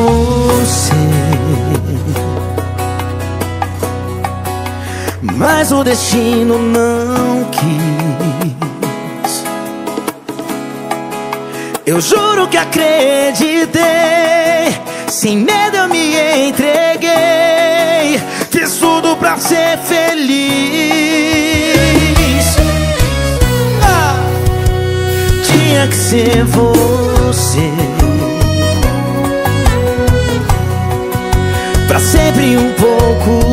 você, mas o destino não quis. Eu juro que acreditei, sem medo eu me entreguei, fiz tudo pra ser feliz. Tinha que ser você, pra sempre um pouco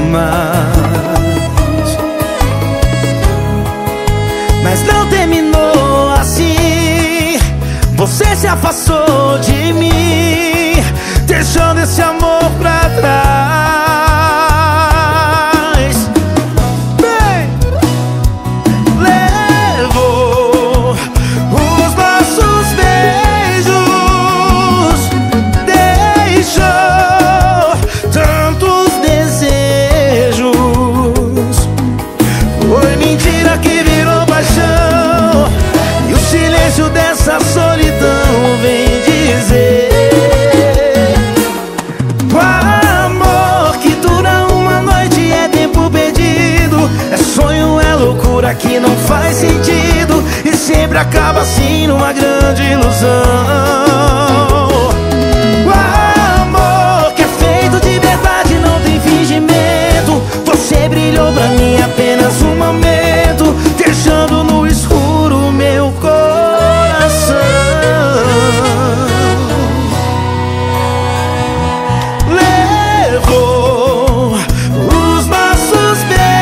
mais. Mas não terminou assim, você se afastou de mim, deixando esse amor pra trás. Bem, levou os nossos beijos, deixou tantos desejos. Foi mentira que virou paixão, e o silêncio dessa solidão vem dizer: o amor que dura uma noite é tempo perdido, é sonho, é loucura que não faz sentido, e sempre acaba assim numa grande ilusão. O amor que é feito de verdade não tem fingimento, você brilhou pra mim apenas um momento, deixando no escuro meu coração. Levou os nossos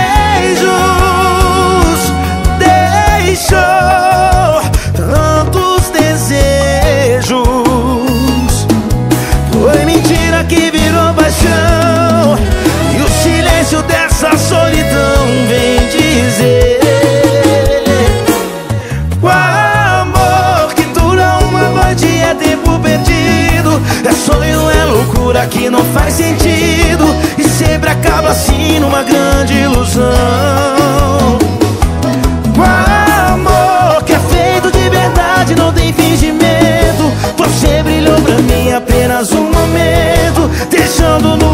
beijos, deixou tantos desejos. Foi mentira que virou paixão, e o silêncio dessa solidão vem dizer: o amor que dura uma noite é tempo perdido, é sonho, é loucura que não faz sentido, e sempre acaba assim numa grande ilusão. O amor que é feito de verdade não tem fingimento, você brilhou pra mim apenas um momento, deixando no